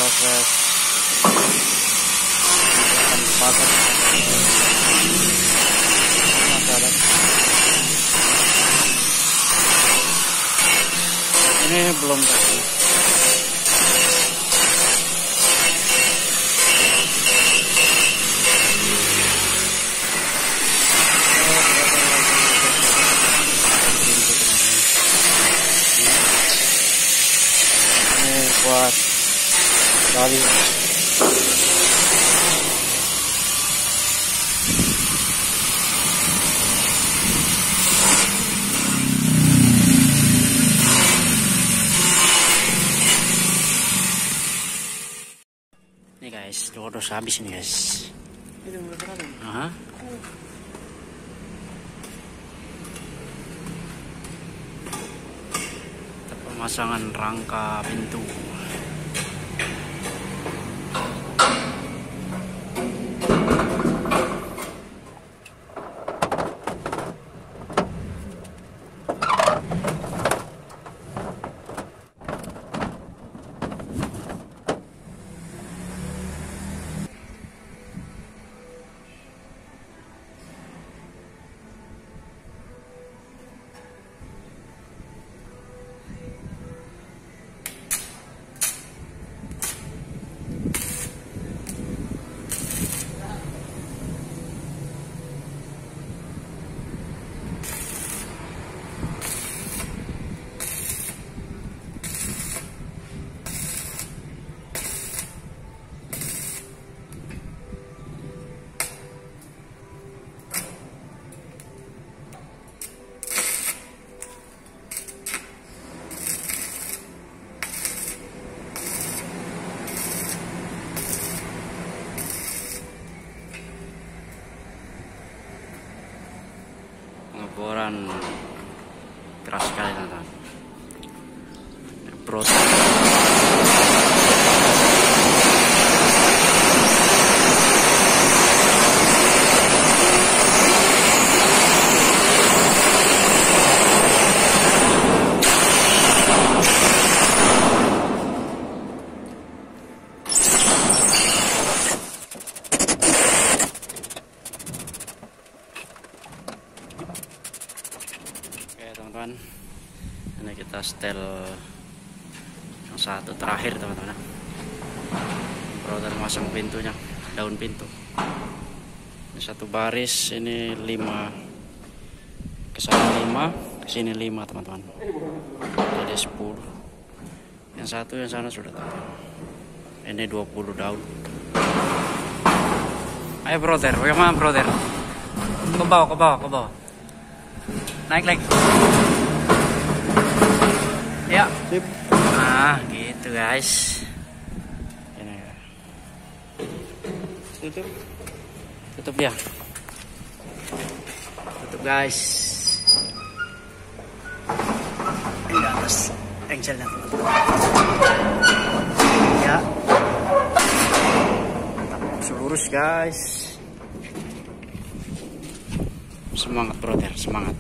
proses pagar masyarakat. Ini belum kasih. Buat tali ini guys, udah habis ini guys. Pemasangan rangka pintu. Pengeboran keras sekali teman-teman. Teman-teman, ini kita setel yang satu terakhir teman-teman. Proses masang pintunya, daun pintu. Ini satu baris, ini 5 ke sana 5, ke sini 5 teman-teman. Jadi 10. Yang satu yang sana sudah teman-teman. Ini 20 daun. Ayo brother, bagaimana brother? Ke bawah. Naik lagi. Ya. Sip. Nah, gitu guys. Ini. Tutup ya. Tutup guys. Di atas engselnya. Ya. Lurus guys. Semangat brother, semangat.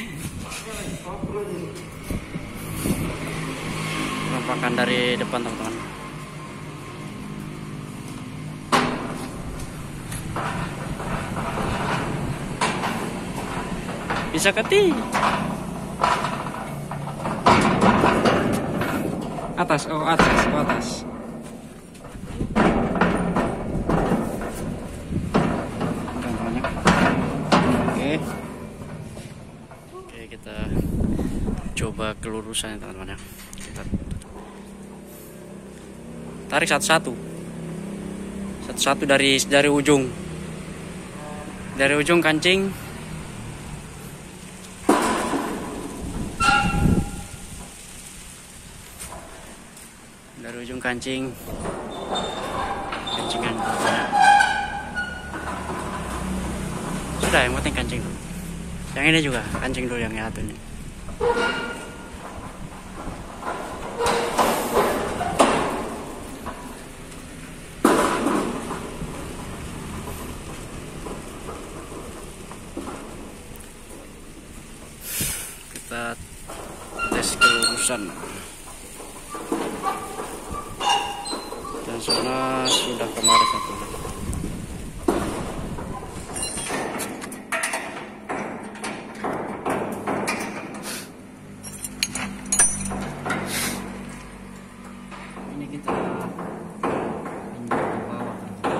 Penampakan dari depan teman-teman. Bisa keti. Atas. Oke, kita coba kelurusannya teman-teman ya. Kita tarik satu-satu dari ujung kancing. Dari ujung kancingan. Sudah, yang penting kancing dulu. Yang ini juga kancing dulu, yang satu ini. Kita tes kelurusan. Dan Yang sana sudah kemarin satu. Ini kita pinjam ke bawah.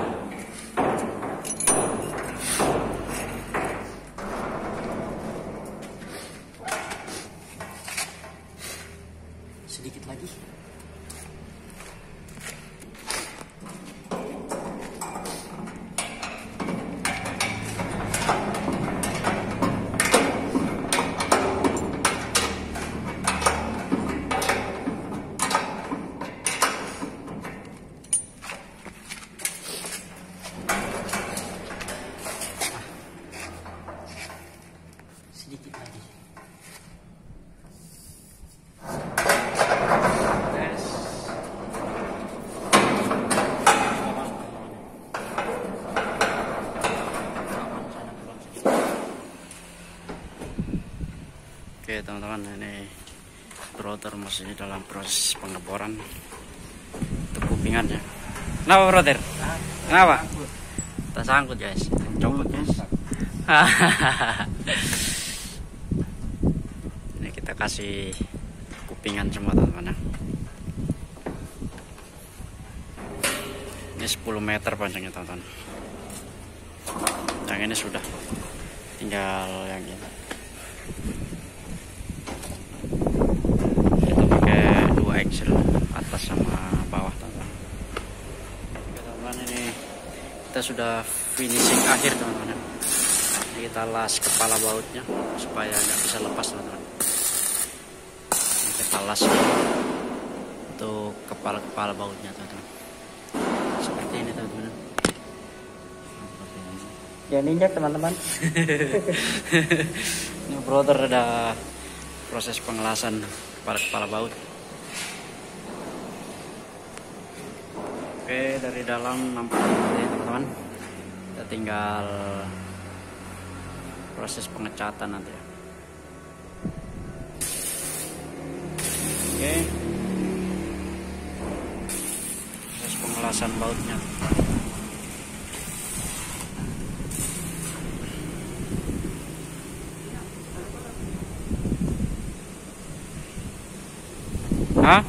Sedikit lagi. Sedikit lagi. Tes. Oke teman-teman, ini brother masih dalam proses pengeboran untuk kupingannya. Kenapa brother? Kenapa? Tak sangkut guys, copot guys. Ini kita kasih kupingan semua teman-teman. Ini 10 meter panjangnya teman-teman. Yang ini sudah, tinggal yang ini. Kita pakai 2 axle atas sama bawah teman-teman. Oke teman-teman, ini kita sudah finishing akhir teman-teman. Ini kita las kepala bautnya supaya nggak bisa lepas teman-teman. Kita las untuk kepala bautnya teman-teman. Seperti ini teman-teman. Ya ninjak teman-teman. Ini brother ada proses pengelasan kepala baut. Oke, dari dalam nampak seperti ini teman-teman. Kita tinggal proses pengecatan nanti ya. Oke, proses pengelasan bautnya. Hah?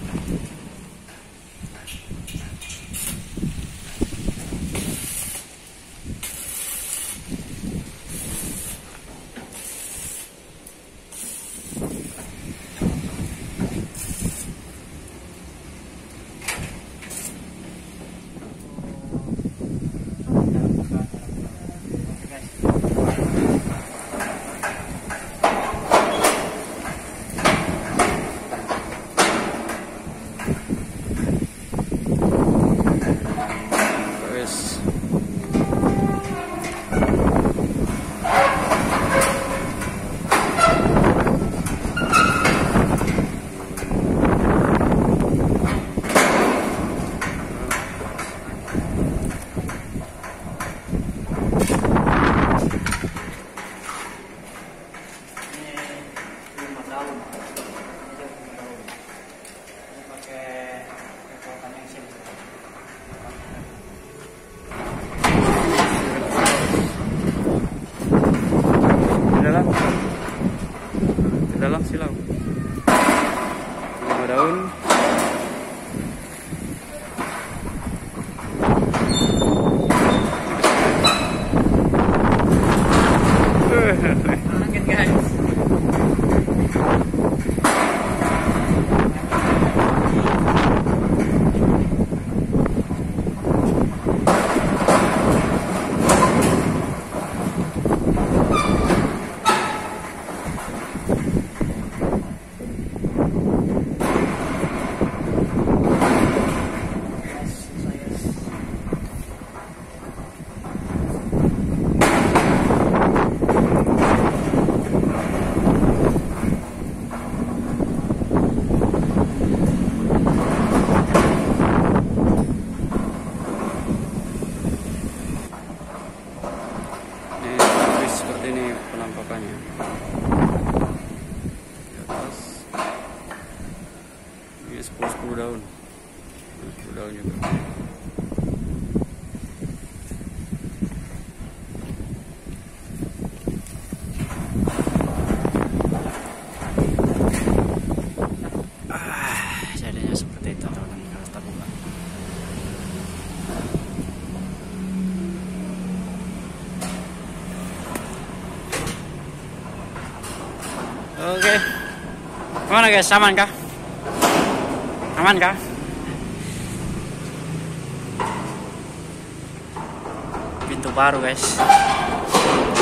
Dalam silau 5 daun. Angin guys. Seperti ini penampakannya. Di atas ini 10 daun. Udah juga. Jadinya seperti itu teman-teman kalau terbuka. Oke. Gimana guys, aman kah? Aman kah? Pintu baru guys.